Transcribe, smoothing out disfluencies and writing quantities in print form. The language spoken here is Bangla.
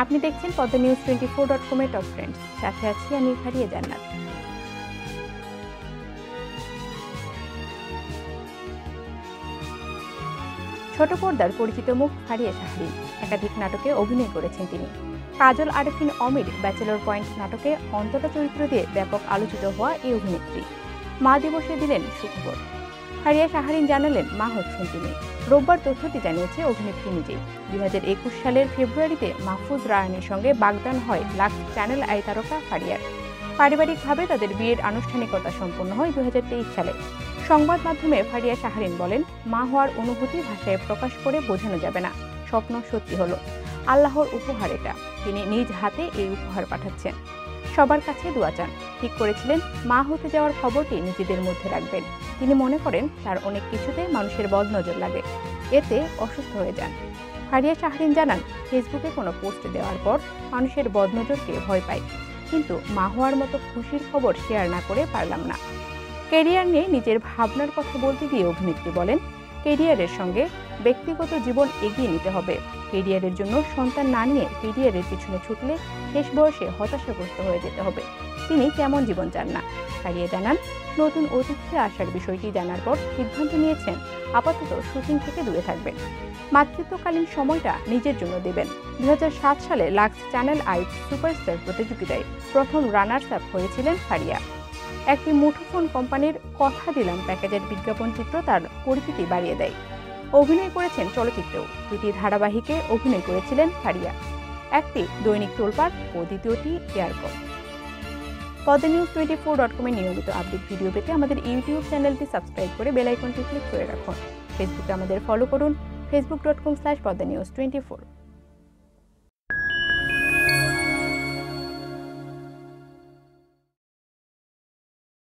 আপনি দেখছেন পদ্মা নিউজ 24.com এর টপ ট্রেন্ডস। সাথে আছি আমি ফারিয়া জান্নাত। ছোট পর্দার পরিচিত মুখ ফারিয়া শাহরিন। একাধিক নাটকে অভিনয় করেছেন তিনি। কাজল আরেফিন অমির ব্যাচেলর পয়েন্ট নাটকে অন্তরা চরিত্র দিয়ে ব্যাপক আলোচিত হওয়া এই অভিনেত্রী মা দিবসে দিলেন সুখবর। ফারিয়া শাহরিন জানালেন মা হচ্ছেন তিনি। রোববার তথ্যটি জানিয়েছে অভিনেত্রী নিজেই। 2021 সালের ফেব্রুয়ারিতে মাহফুজ রায়ানের সঙ্গে বাগদান হয় লাক্স চ্যানেল আই তারকা ফারিয়ার। পারিবারিকভাবে তাদের বিয়ের আনুষ্ঠানিকতা সম্পন্ন হয় 2023 সালে। সংবাদ মাধ্যমে ফারিয়া শাহরিন বলেন, মা হওয়ার অনুভূতি ভাষায় প্রকাশ করে বোঝানো যাবে না। স্বপ্ন সত্যি হলো। আল্লাহর উপহার এটা। তিনি নিজ হাতে এই উপহার পাঠাচ্ছেন। সবার কাছে দোয়া চান। ঠিক করেছিলেন মা হতে যাওয়ার খবরটি নিজেদের মধ্যে রাখবেন। তিনি মনে করেন তার অনেক কিছুতে মানুষের বদনজর লাগে, এতে অসুস্থ হয়ে যান। ফারিয়া শাহরিন জানান, ফেসবুকে কোনো পোস্ট দেওয়ার পর মানুষের বদনজরকে ভয় পায়, কিন্তু মা হওয়ার মতো খুশির খবর শেয়ার না করে পারলাম না। ক্যারিয়ার নিয়ে নিজের ভাবনার কথা বলতে গিয়ে অভিনেত্রী বলেন, ক্যারিয়ারের সঙ্গে ব্যক্তিগত জীবন এগিয়ে নিতে হবে। ক্যারিয়ারের জন্য সন্তান না নিয়ে ক্যারিয়ারের পিছনে ছুটলে শেষ বয়সে হতাশাগ্রস্ত হয়ে যেতে হবে। তিনি তেমন জীবন চান না। ফারিয়া জানান, নতুন অতিথি আসার বিষয়টি জানার পর সিদ্ধান্ত নিয়েছেন আপাতত শুটিং থেকে দূরে থাকবেন। মাতৃত্বকালীন সময়টা নিজের জন্য দেবেন। 2007 সালে লাক্স চ্যানেল আই সুপারস্টার প্রতিযোগিতায় প্রথম রানার্স আপ হয়েছিলেন ফারিয়া। একটি মুঠোফোন কোম্পানির কথা দিলাম প্যাকেজের বিজ্ঞাপন চিত্র তার পরিচিতি বাড়িয়ে দেয়। অভিনয় করেছেন চলচ্চিত্রেও। দুটি ধারাবাহিকে অভিনয় করেছিলেন ফারিয়া। একটি দৈনিক তোলপাড় ও দ্বিতীয়টি এয়ারকট। পদ্মা নিউজ 24.com এর নিয়মিত আপডেট ভিডিও পেতে আমাদের ইউটিউব চ্যানেলটি সাবস্ক্রাইব করে বেল আইকনটি ক্লিক করে রাখুন। ফেসবুকে আমাদের ফলো করুন, facebook.com/পদ্মা নিউজ 24।